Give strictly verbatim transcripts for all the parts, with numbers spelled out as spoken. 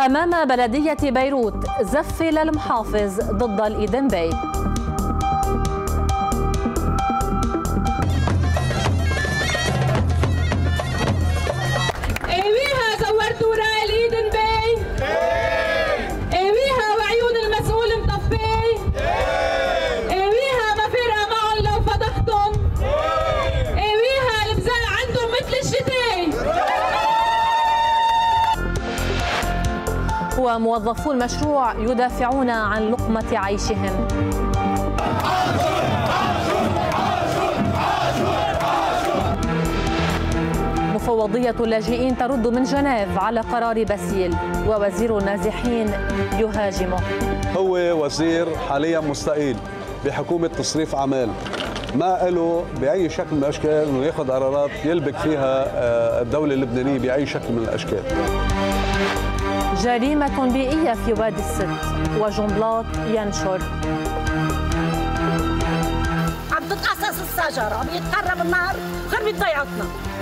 أمام بلدية بيروت زف للمحافظ ضد الإيدن باي. ايويها زورتوا راي الإيدن باي؟ ايويها وعيون المسؤول مطفي؟ ايويها ما فرقة معهم لو فضحتم؟ ايويها البزاع عندهم مثل الشتاء. وموظفو المشروع يدافعون عن لقمة عيشهم. مفوضية اللاجئين ترد من جنيف على قرار باسيل، ووزير النازحين يهاجمه. هو وزير حاليا مستقيل بحكومة تصريف أعمال، ما له بأي شكل من الأشكال أنه ياخذ قرارات يلبك فيها الدولة اللبنانية بأي شكل من الأشكال. جريمة بيئية في وادي الست وجنبلاط ينشر. عم تتقصص الشجرة، عم يتقرب النار خربت ضيعتنا.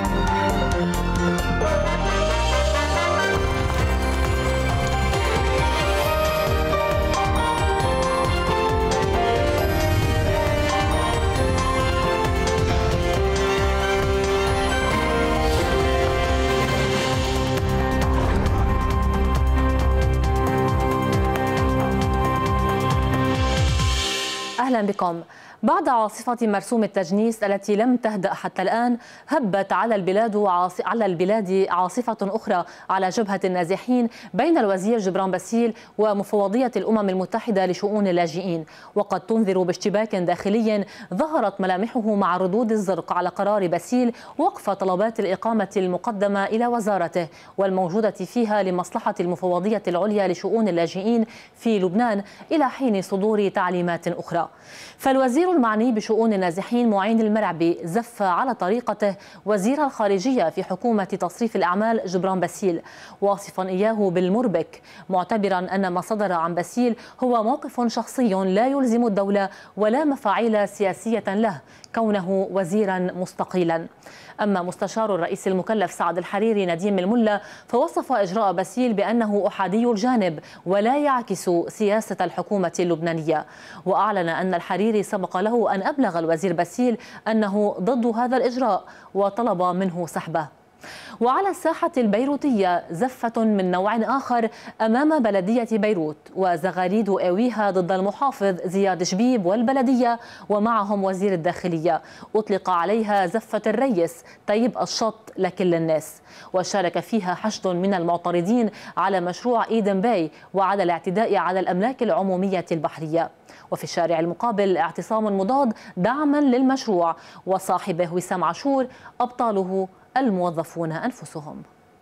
أهلا بكم. بعد عاصفة مرسوم التجنيس التي لم تهدأ حتى الآن، هبت على البلاد وعاص... على البلاد عاصفة أخرى على جبهة النازحين بين الوزير جبران باسيل ومفوضية الأمم المتحدة لشؤون اللاجئين، وقد تنذر باشتباك داخلي ظهرت ملامحه مع ردود الزرق على قرار باسيل وقف طلبات الإقامة المقدمة إلى وزارته والموجودة فيها لمصلحة المفوضية العليا لشؤون اللاجئين في لبنان إلى حين صدور تعليمات أخرى. فالوزير المعني بشؤون النازحين معين المرعبي زف على طريقته وزير الخارجية في حكومة تصريف الأعمال جبران باسيل، واصفا إياه بالمربك، معتبرا أن ما صدر عن باسيل هو موقف شخصي لا يلزم الدولة ولا مفاعيل سياسية له كونه وزيرا مستقيلا. أما مستشار الرئيس المكلف سعد الحريري نديم الملا فوصف إجراء باسيل بأنه أحادي الجانب ولا يعكس سياسة الحكومة اللبنانية، وأعلن أن الحريري سبق له أن أبلغ الوزير باسيل أنه ضد هذا الإجراء وطلب منه سحبه. وعلى الساحة البيروتية زفة من نوع آخر أمام بلدية بيروت وزغاريد أويها ضد المحافظ زياد شبيب والبلدية ومعهم وزير الداخلية، أطلق عليها زفة الريس طيب الشط لكل الناس، وشارك فيها حشد من المعترضين على مشروع إيدن باي وعلى الاعتداء على الأملاك العمومية البحرية. وفي الشارع المقابل اعتصام مضاد دعما للمشروع وصاحبه وسام عاشور أبطاله الموظفون أنفسهم.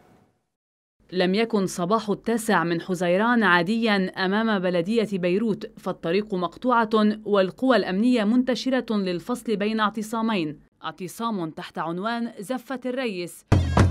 لم يكن صباح التاسع من حزيران عاديا أمام بلدية بيروت، فالطريق مقطوعة والقوى الأمنية منتشرة للفصل بين اعتصامين، اعتصام تحت عنوان زفة الريس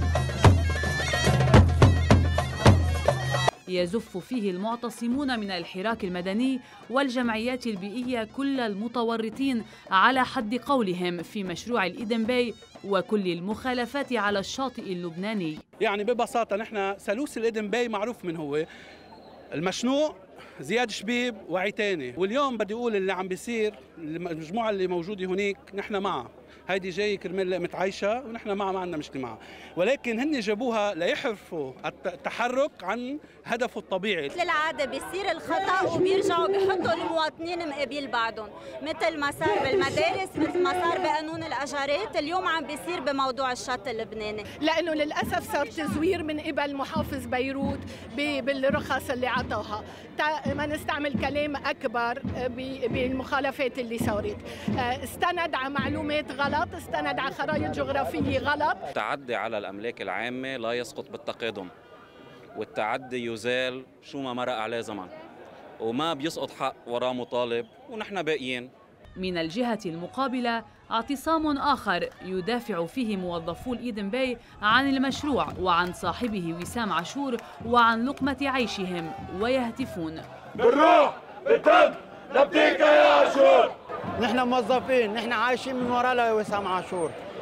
يزف فيه المعتصمون من الحراك المدني والجمعيات البيئية كل المتورطين على حد قولهم في مشروع الإيدن باي وكل المخالفات على الشاطئ اللبناني. يعني ببساطة نحن ثالوث الإيدن باي معروف من هو المشنوع زياد شبيب وعيتاني، واليوم بدي أقول اللي عم بيصير المجموعة اللي موجودة هناك نحن معها، هيدي جاي كرمال لقمة عيشة ونحن معها ما عندنا مشكلة معها، ولكن هن جابوها ليحرفوا التحرك عن هدفه الطبيعي. مثل العادة بيصير الخطأ وبيرجعوا بيحطوا المواطنين مقابل بعضهم، مثل ما صار بالمدارس، مثل ما صار بقانون الأجارات، اليوم عم بيصير بموضوع الشط اللبناني. لأنه للأسف صار تزوير من قبل محافظ بيروت بالرخص اللي عطاها، ما نستعمل كلام أكبر بالمخالفات اللي صارت، استند على معلومات غلط، استند على خرائط جغرافية غلط. التعدي على الأملاك العامة لا يسقط بالتقادم، والتعدي يزال شو ما مرق عليه زمن، وما بيسقط حق وراه مطالب ونحن باقيين. من الجهة المقابلة اعتصام آخر يدافع فيه موظفو الإيدن باي عن المشروع وعن صاحبه وسام عاشور وعن لقمة عيشهم ويهتفون بالروح بالدم نبديك يا عاشور. نحن موظفين، نحن عايشين من وراء وسام عاشور،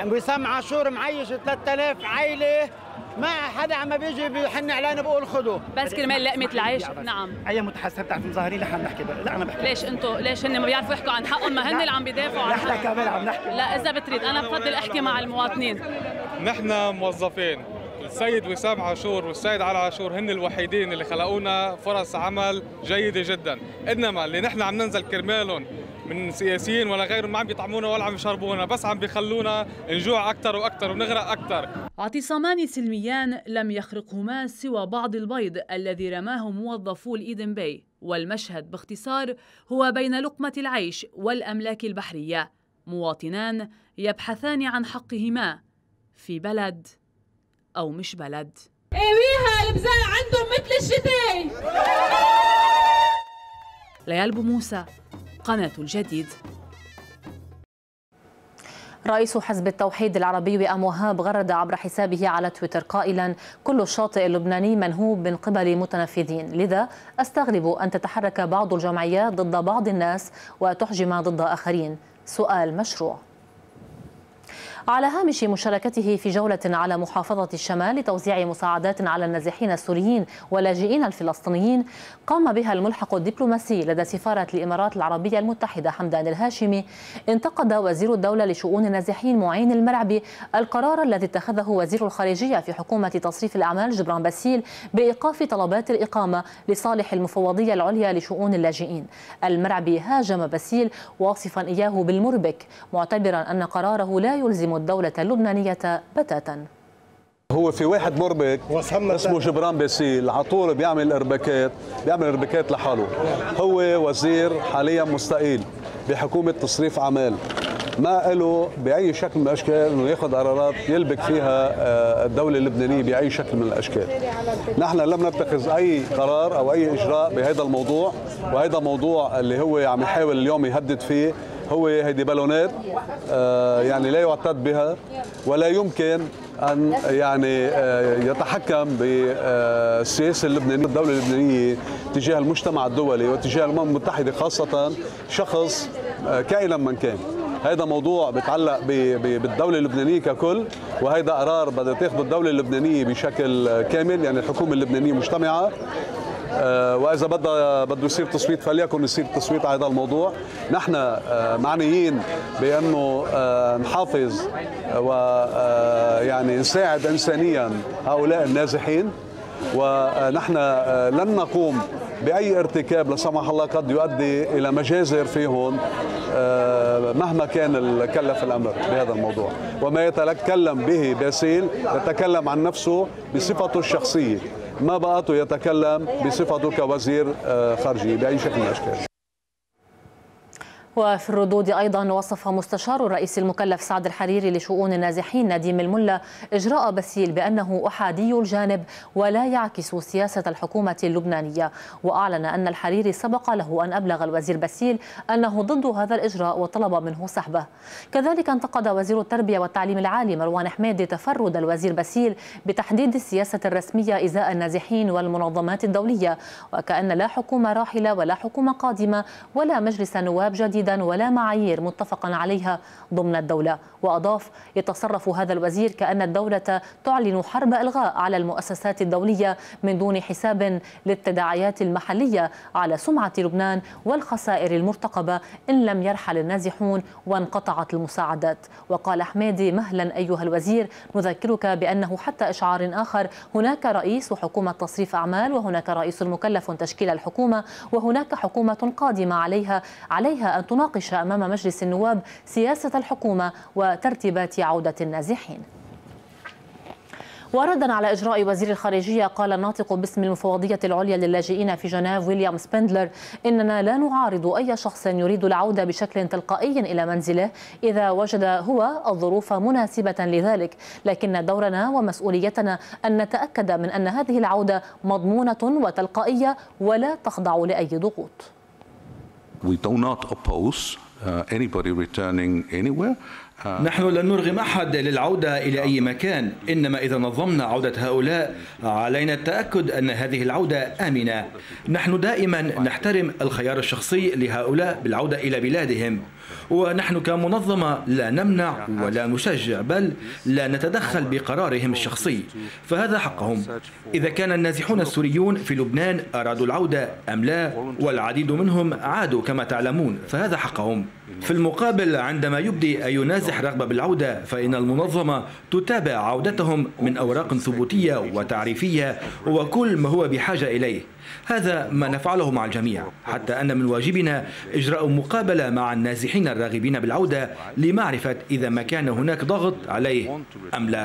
وسام عاشور معيش ثلاثة آلاف عائله، ما حدا عم بيجي بيحن علينا بقول خذوا بس كرمال لقمه العيش. نعم. اي متحسب بتعرف مظاهرين اللي عم نحكي لا انا بحكي ليش انتم ليش هن ما بيعرفوا يحكوا عن حقهم؟ ما هن اللي عم بيدافعوا عن حقهم. كمان عم نحكي. لا اذا بتريد انا بفضل احكي مع المواطنين. نحن موظفين، السيد وسام عاشور والسيد علي عاشور هن الوحيدين اللي خلقونا فرص عمل جيده جدا، انما اللي نحن عم ننزل كرمالهم من سياسيين ولا غيرهم ما عم بيطعمونا ولا عم يشربونا، بس عم بيخلونا نجوع اكثر واكثر ونغرق اكثر. اعتصامان سلميان لم يخرقهما سوى بعض البيض الذي رماه موظفو الإيدن باي، والمشهد باختصار هو بين لقمة العيش والأملاك البحرية، مواطنان يبحثان عن حقهما في بلد أو مش بلد. ايويها البزار عندهم مثل الشتاء. ليال بو موسى، قناة الجديد. رئيس حزب التوحيد العربي وئام وهاب غرد عبر حسابه على تويتر قائلا: كل الشاطئ اللبناني منهوب من قبل متنفذين، لذا أستغرب أن تتحرك بعض الجمعيات ضد بعض الناس وتحجم ضد آخرين. سؤال مشروع. على هامش مشاركته في جولة على محافظة الشمال لتوزيع مساعدات على النازحين السوريين واللاجئين الفلسطينيين، قام بها الملحق الدبلوماسي لدى سفارة الإمارات العربية المتحدة حمدان الهاشمي، انتقد وزير الدولة لشؤون النازحين معين المرعبي القرار الذي اتخذه وزير الخارجية في حكومة تصريف الأعمال جبران باسيل بإيقاف طلبات الإقامة لصالح المفوضية العليا لشؤون اللاجئين. المرعبي هاجم باسيل واصفا إياه بالمربك، معتبرا أن قراره لا يلزم الدولة اللبنانية بتاتا. هو في واحد مربك اسمه جبران باسيل على طول بيعمل ارباكات، بيعمل ارباكات لحاله. هو وزير حاليا مستقيل بحكومة تصريف أعمال، ما له بأي شكل من الأشكال أنه ياخذ قرارات يلبك فيها الدولة اللبنانية بأي شكل من الأشكال. نحن لم نتخذ أي قرار أو أي إجراء بهذا الموضوع، وهذا موضوع اللي هو عم يحاول اليوم يهدد فيه هو هيدي بالونات يعني لا يعتد بها، ولا يمكن أن يعني يتحكم بالسياسة اللبنانية الدولة اللبنانية تجاه المجتمع الدولي وتجاه الأمم المتحدة، خاصة شخص كائنا من كان. هذا موضوع بيتعلق بالدولة اللبنانية ككل، وهذا قرار بدها تاخذه الدولة اللبنانية بشكل كامل، يعني الحكومة اللبنانية مجتمعة، واذا بده بده يصير تصويت فليكن يصير تصويت على هذا الموضوع. نحن معنيين بانه نحافظ ويعني نساعد انسانيا هؤلاء النازحين، ونحن لن نقوم باي ارتكاب لا سمح الله قد يؤدي الى مجازر فيهم مهما كان كلف الامر بهذا الموضوع. وما يتكلم به باسيل يتكلم عن نفسه بصفته الشخصيه، ما بقاته يتكلم بصفته كوزير خارجي بأي شكل من الأشكال. وفي الردود أيضا وصف مستشار الرئيس المكلف سعد الحريري لشؤون النازحين نديم الملا إجراء باسيل بأنه أحادي الجانب ولا يعكس سياسة الحكومة اللبنانية، وأعلن أن الحريري سبق له أن أبلغ الوزير باسيل أنه ضد هذا الإجراء وطلب منه سحبه. كذلك انتقد وزير التربية والتعليم العالي مروان حميدي تفرد الوزير باسيل بتحديد السياسة الرسمية إزاء النازحين والمنظمات الدولية، وكأن لا حكومة راحلة ولا حكومة قادمة ولا مجلس نواب جديد ولا معايير متفقا عليها ضمن الدولة. وأضاف: يتصرف هذا الوزير كأن الدولة تعلن حرب إلغاء على المؤسسات الدولية من دون حساب للتداعيات المحلية على سمعة لبنان والخسائر المرتقبة إن لم يرحل النازحون وانقطعت المساعدات. وقال حميدي: مهلا أيها الوزير، نذكرك بأنه حتى إشعار آخر هناك رئيس وحكومة تصريف أعمال، وهناك رئيس مكلف تشكيل الحكومة، وهناك حكومة قادمة عليها عليها أن تناقش أمام مجلس النواب سياسة الحكومة وترتيبات عودة النازحين. وردا على إجراء وزير الخارجية، قال الناطق باسم المفوضية العليا للاجئين في جنيف ويليام سبندلر: إننا لا نعارض أي شخص يريد العودة بشكل تلقائي إلى منزله إذا وجد هو الظروف مناسبة لذلك، لكن دورنا ومسؤوليتنا أن نتأكد من أن هذه العودة مضمونة وتلقائية ولا تخضع لأي ضغوط. We do not oppose uh, anybody returning anywhere. نحن لن نرغم أحد للعودة إلى أي مكان، إنما إذا نظمنا عودة هؤلاء علينا التأكد أن هذه العودة آمنة. نحن دائما نحترم الخيار الشخصي لهؤلاء بالعودة إلى بلادهم، ونحن كمنظمة لا نمنع ولا نشجع، بل لا نتدخل بقرارهم الشخصي، فهذا حقهم. إذا كان النازحون السوريون في لبنان أرادوا العودة أم لا، والعديد منهم عادوا كما تعلمون، فهذا حقهم. في المقابل، عندما يبدي أي نازح رغبة بالعودة، فإن المنظمة تتابع عودتهم من أوراق ثبوتية وتعريفية وكل ما هو بحاجة إليه. هذا ما نفعله مع الجميع، حتى أن من واجبنا إجراء مقابلة مع النازحين الراغبين بالعودة لمعرفة إذا ما كان هناك ضغط عليه أم لا.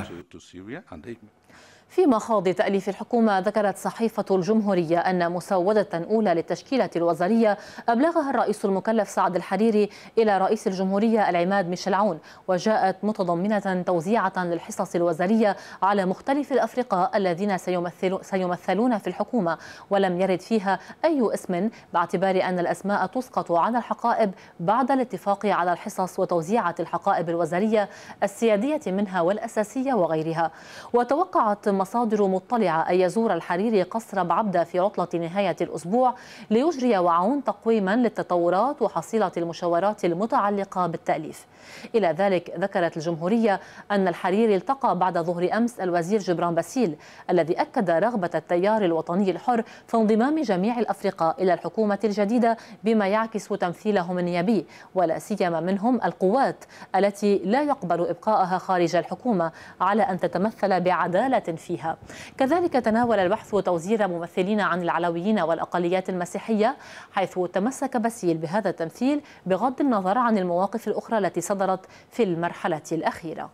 في مخاض تأليف الحكومة، ذكرت صحيفة الجمهورية أن مسودة أولى للتشكيلة الوزارية أبلغها الرئيس المكلف سعد الحريري إلى رئيس الجمهورية العماد ميشيل عون، وجاءت متضمنة توزيعة للحصص الوزارية على مختلف الأفرقاء الذين سيمثل سيمثلون في الحكومة، ولم يرد فيها أي اسم، باعتبار أن الأسماء تسقط عن الحقائب بعد الاتفاق على الحصص وتوزيعة الحقائب الوزارية السيادية منها والأساسية وغيرها. وتوقعت مصادر مطلعة أن يزور الحريري قصر بعبدة في عطلة نهاية الأسبوع ليجري وعون تقويما للتطورات وحصيلة المشاورات المتعلقة بالتأليف. إلى ذلك، ذكرت الجمهورية أن الحريري التقى بعد ظهر أمس الوزير جبران باسيل، الذي أكد رغبة التيار الوطني الحر في انضمام جميع الأفرقاء إلى الحكومة الجديدة بما يعكس تمثيلهم النيابي، ولا سيما منهم القوات التي لا يقبل إبقائها خارج الحكومة على أن تتمثل بعدالة فيها. كذلك تناول البحث توزير ممثلين عن العلويين والأقليات المسيحية، حيث تمسك باسيل بهذا التمثيل بغض النظر عن المواقف الأخرى التي صدرت في المرحلة الأخيرة.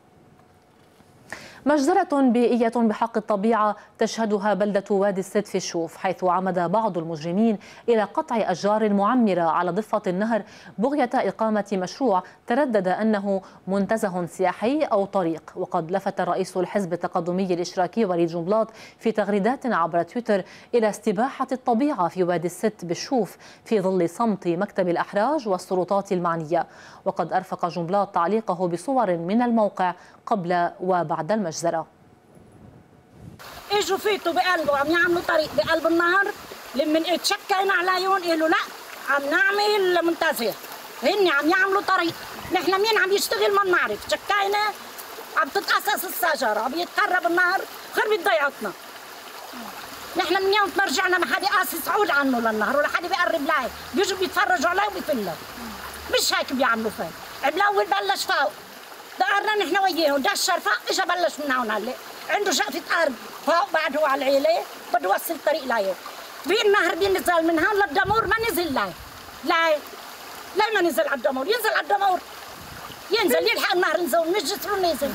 مجزرة بيئية بحق الطبيعة تشهدها بلدة وادي السد في الشوف، حيث عمد بعض المجرمين إلى قطع أشجار معمرة على ضفة النهر بغية إقامة مشروع تردد أنه منتزه سياحي أو طريق. وقد لفت رئيس الحزب التقدمي الاشتراكي وليد جنبلاط في تغريدات عبر تويتر إلى استباحة الطبيعة في وادي السد بالشوف في ظل صمت مكتب الأحراج والسلطات المعنية. وقد أرفق جنبلاط تعليقه بصور من الموقع قبل وبعد المجزرة. اجوا فيتوا بقلبه عم يعملوا طريق بقلب النهر، لما تشكينا عليهم قالوا لا عم نعمل منتزه، هن عم يعملوا طريق، نحن مين عم يشتغل ما بنعرف، شكينا عم تتقصص الشجره، عم يتقرب النهر خربت ضيعتنا. نحن من يوم ما رجعنا ما حدا قاصص عود عنه للنهر ولا حدا بيقرب له، بيجوا بيتفرجوا عليه وبيفلوا. مش هيك بيعملوا فيه، بالاول بلش فوق دقرنا نحن وياهم، دشر فوق اجى بلش من هون هلا، عنده شقفة أرض فوق بعد هو على العيلة بده يوصل طريق ليه. بالنهر بينزل من هون للدمور ما نزل ليه. ليه؟ ليه ما نزل على الدمور؟ ينزل على الدمور. ينزل يلحق النهر نزول مش جسره نزل.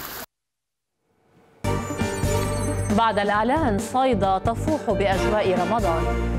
بعد الإعلان صيدا تفوح بأجواء رمضان.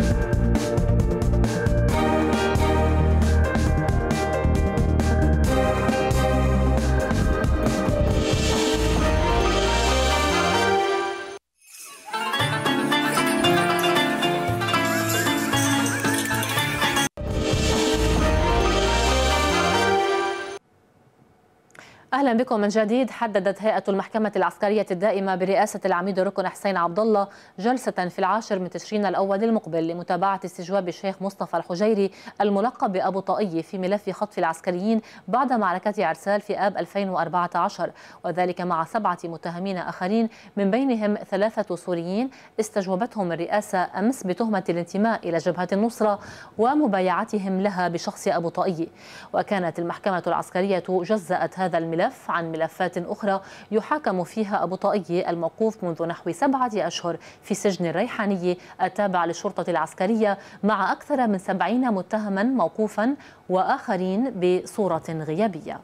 أهلا بكم من جديد. حددت هيئة المحكمة العسكرية الدائمة برئاسة العميد الركن حسين عبد الله جلسة في العاشر من تشرين الأول المقبل لمتابعة استجواب الشيخ مصطفى الحجيري الملقب بأبو طاقية في ملف خطف العسكريين بعد معركة عرسال في آب ألفين وأربعة عشر، وذلك مع سبعة متهمين آخرين من بينهم ثلاثة سوريين استجوبتهم الرئاسة أمس بتهمة الانتماء إلى جبهة النصرة ومبايعتهم لها بشخص أبو طاقية. وكانت المحكمة العسكرية جزأت هذا الملف عن ملفات أخرى يحاكم فيها أبو طاقية الموقوف منذ نحو سبعة أشهر في سجن الريحانية التابع للشرطة العسكرية مع أكثر من سبعين متهما موقوفا وآخرين بصورة غيابية.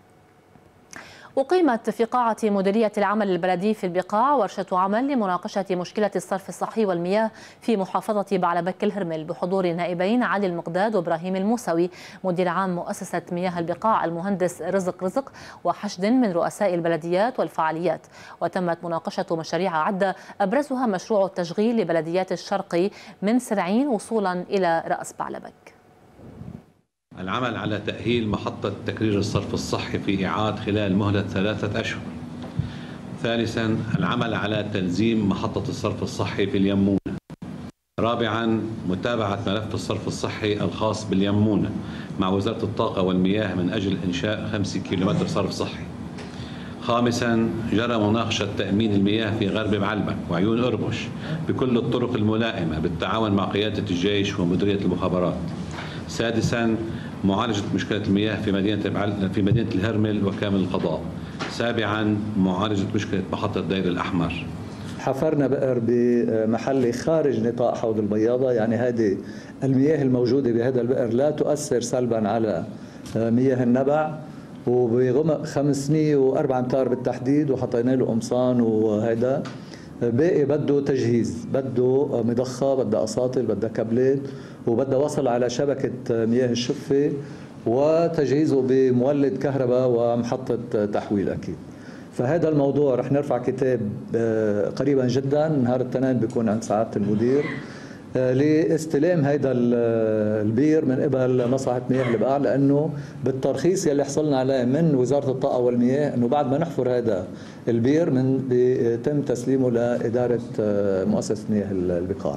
أقيمت في قاعة مديرية العمل البلدي في البقاع ورشة عمل لمناقشة مشكلة الصرف الصحي والمياه في محافظة بعلبك الهرمل بحضور النائبين علي المقداد وإبراهيم الموسوي مدير عام مؤسسة مياه البقاع المهندس رزق رزق وحشد من رؤساء البلديات والفعاليات. وتمت مناقشة مشاريع عدة أبرزها مشروع التشغيل لبلديات الشرقي من سرعين وصولا إلى رأس بعلبك. العمل على تأهيل محطة تكرير الصرف الصحي في إعاد خلال مهلة ثلاثة أشهر. ثالثا، العمل على تلزيم محطة الصرف الصحي في اليمونة. رابعا متابعة ملف الصرف الصحي الخاص باليمونة مع وزارة الطاقة والمياه من أجل إنشاء خمسة كيلومتر صرف صحي. خامسا جرى مناقشة تأمين المياه في غرب بعلبك وعيون أربش بكل الطرق الملائمة بالتعاون مع قيادة الجيش ومديرية المخابرات. سادسا معالجة مشكلة المياه في مدينة في مدينة الهرمل وكامل القضاء. سابعا معالجة مشكلة محطة دير الأحمر. حفرنا بئر بمحلي خارج نطاق حوض البياضة، يعني هذه المياه الموجودة بهذا البئر لا تؤثر سلبا على مياه النبع، وبغمق خمسمئة وأربعة أمتار بالتحديد، وحطينا له قمصان وهذا. باقي بده تجهيز، بده مضخة، بدها أساطل، بدها كابلات، وبدها وصل على شبكة مياه الشفة وتجهيزه بمولد كهرباء ومحطة تحويل أكيد. فهذا الموضوع رح نرفع كتاب قريبا جدا، نهار الاثنين بيكون عند سعادة المدير لاستلام هيدا البير من قبل مصلحة مياه البقاع، لأنه بالترخيص يلي حصلنا عليه من وزارة الطاقة والمياه أنه بعد ما نحفر هذا البير من بيتم تسليمه لإدارة مؤسسة مياه البقاع.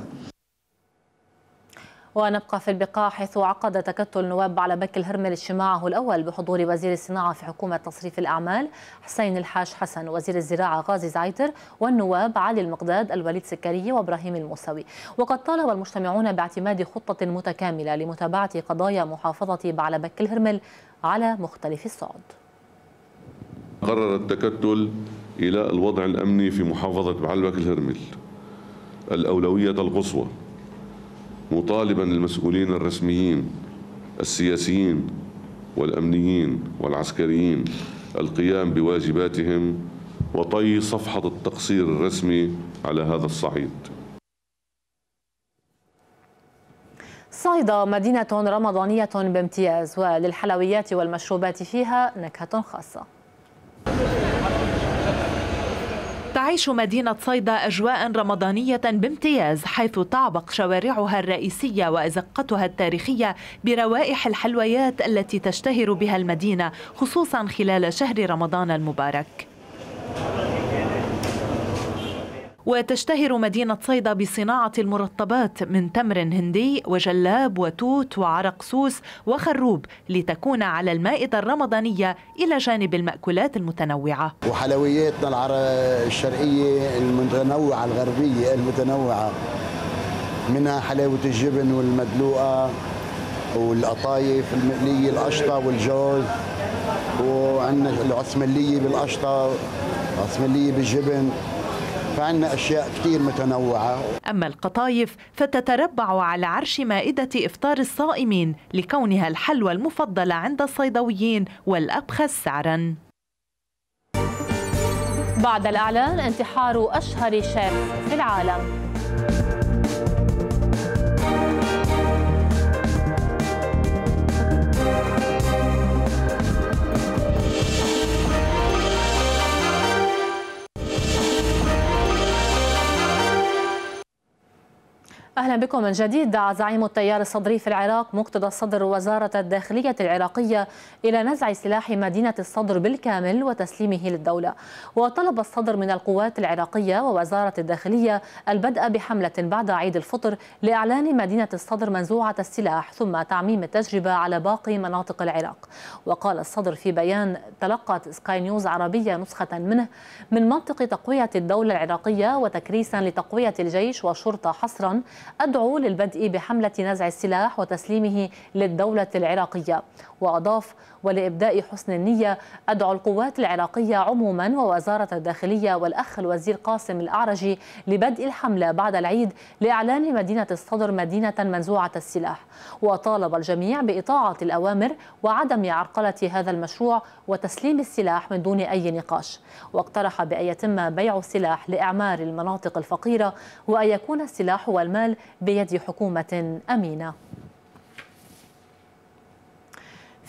ونبقى في البقاع حيث عقد تكتل نواب بعلبك الهرمل اجتماعه الأول بحضور وزير الصناعة في حكومة تصريف الأعمال حسين الحاج حسن، وزير الزراعة غازي زعيتر، والنواب علي المقداد، الوليد سكرية، وإبراهيم الموسوي. وقد طالب المجتمعون باعتماد خطة متكاملة لمتابعة قضايا محافظة بعلبك الهرمل على مختلف الصعد. قرر التكتل إلى الوضع الأمني في محافظة بعلبك الهرمل الأولوية القصوى، مطالبا المسؤولين الرسميين السياسيين والأمنيين والعسكريين القيام بواجباتهم وطي صفحة التقصير الرسمي على هذا الصعيد. صعد مدينة رمضانية بامتياز، وللحلويات والمشروبات فيها نكهة خاصة. تعيش مدينة صيدا أجواء رمضانية بامتياز، حيث تعبق شوارعها الرئيسية وأزقتها التاريخية بروائح الحلويات التي تشتهر بها المدينة خصوصا خلال شهر رمضان المبارك. وتشتهر مدينة صيدا بصناعة المرطبات من تمر هندي وجلاب وتوت وعرق سوس وخروب، لتكون على المائدة الرمضانية إلى جانب المأكولات المتنوعة. وحلوياتنا الشرقية المتنوعة الغربية المتنوعة، منها حلاوة الجبن والمدلوقة والقطايف المقلية القشطة والجوز، وعندنا العثملية بالقشطة، عثملية بالجبن، فعندنا أشياء كثير متنوعة. أما القطايف فتتربع على عرش مائدة إفطار الصائمين لكونها الحلوى المفضلة عند الصيدويين والأبخس سعراً. بعد الإعلان انتحار أشهر شيف في العالم. أهلا بكم من جديد. دعا زعيم التيار الصدري في العراق مقتدى الصدر وزارة الداخلية العراقية إلى نزع سلاح مدينة الصدر بالكامل وتسليمه للدولة، وطلب الصدر من القوات العراقية ووزارة الداخلية البدء بحملة بعد عيد الفطر لإعلان مدينة الصدر منزوعة السلاح ثم تعميم التجربة على باقي مناطق العراق. وقال الصدر في بيان تلقت سكاي نيوز عربية نسخة منه: من منطق تقوية الدولة العراقية وتكريسا لتقوية الجيش والشرطة حصرا، أدعو للبدء بحملة نزع السلاح وتسليمه للدولة العراقية. وأضاف: ولإبداء حسن النية أدعو القوات العراقية عموما ووزارة الداخلية والأخ الوزير قاسم الأعرجي لبدء الحملة بعد العيد لإعلان مدينة الصدر مدينة منزوعة السلاح. وطالب الجميع بإطاعة الأوامر وعدم عرقلة هذا المشروع وتسليم السلاح من دون أي نقاش. واقترح بأن يتم بيع السلاح لإعمار المناطق الفقيرة وأن يكون السلاح والمال بيد حكومة أمينة.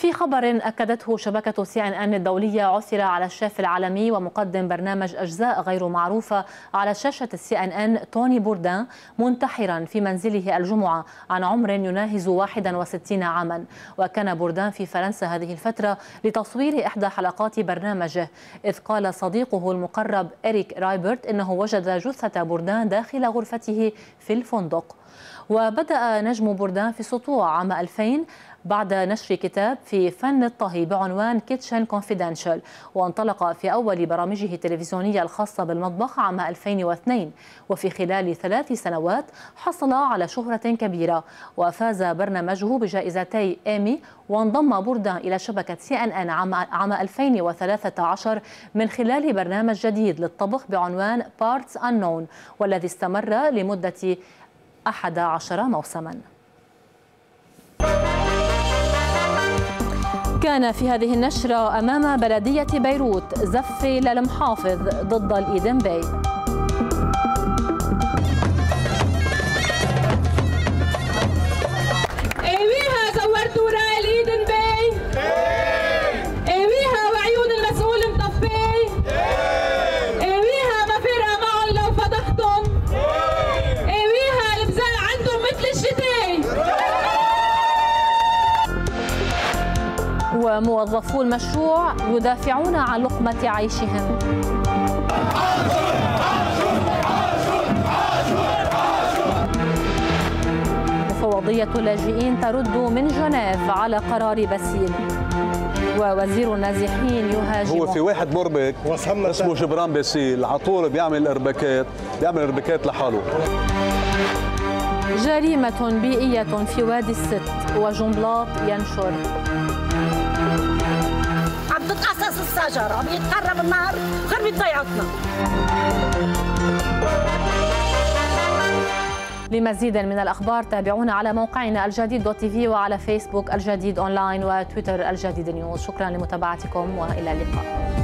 في خبر أكدته شبكة سي إن إن الدولية، عثر على الشيف العالمي ومقدم برنامج أجزاء غير معروفة على شاشة السي إن إن توني بوردان منتحرا في منزله الجمعة عن عمر يناهز واحد وستين عاما. وكان بوردان في فرنسا هذه الفترة لتصوير إحدى حلقات برنامجه، إذ قال صديقه المقرب إريك رايبرت إنه وجد جثة بوردان داخل غرفته في الفندق. وبدأ نجم بوردان في السطوع عام ألفين بعد نشر كتاب في فن الطهي بعنوان كيتشن كونفيدنشال، وانطلق في أول برامجه التلفزيونية الخاصة بالمطبخ عام ألفين واثنين، وفي خلال ثلاث سنوات حصل على شهرة كبيرة وفاز برنامجه بجائزتي إيمي. وانضم بوردان إلى شبكة سي إن إن عام ألفين وثلاثة عشر من خلال برنامج جديد للطبخ بعنوان Parts Unknown، والذي استمر لمدة أحد عشر موسما. كان في هذه النشرة أمام بلدية بيروت زف للمحافظ ضد الإيدن باي. ايويها زورتوا راي الإيدن باي، ايويها وعيون المسؤول مطفي، ايويها ما فرق معهم لو فضحتم، ايويها البزاع عندهم مثل الشتاي. وموظفو المشروع يدافعون عن لقمة عيشهم. مفوضية اللاجئين ترد من جنيف على قرار باسيل. ووزير النازحين يهاجم. هو في واحد مربك اسمه جبران باسيل على طول بيعمل اربكات بيعمل اربكات لحاله. جريمة بيئية في وادي الست وجنبلاط ينشر. عم تتقصص الشجرة، عم يتقرب النهر خربت ضيعتنا. لمزيد من الأخبار تابعونا على موقعنا الجديد دوت تي في وعلى فيسبوك الجديد أونلاين وتويتر الجديد نيوز. شكرا لمتابعتكم وإلى اللقاء.